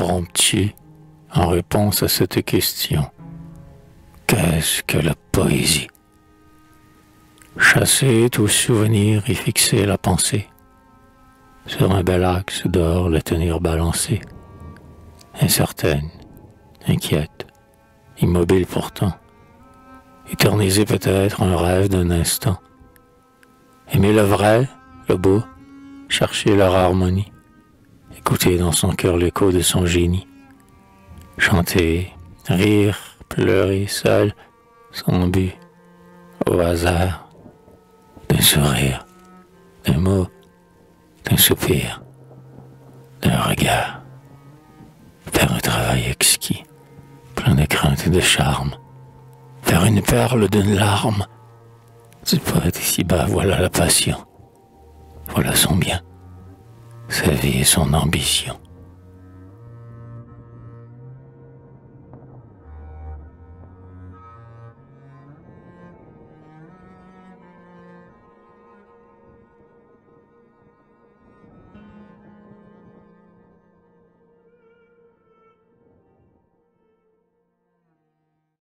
impromptu en réponse à cette question. Qu'est-ce que la poésie? Chasser tout souvenir et fixer la pensée sur un bel axe d'or, la tenir balancée, incertaine, inquiète, immobile pourtant, éterniser peut-être un rêve d'un instant, aimer le vrai, le beau, chercher leur harmonie, écouter dans son cœur l'écho de son génie, chanter, rire, pleurer seul, sans but, au hasard, d'un sourire, d'un mot, d'un soupir, d'un regard, faire un travail exquis, plein de crainte et de charme, faire une perle d'une larme, du poète ici-bas, voilà la passion, voilà son bien, sa vie et son ambition.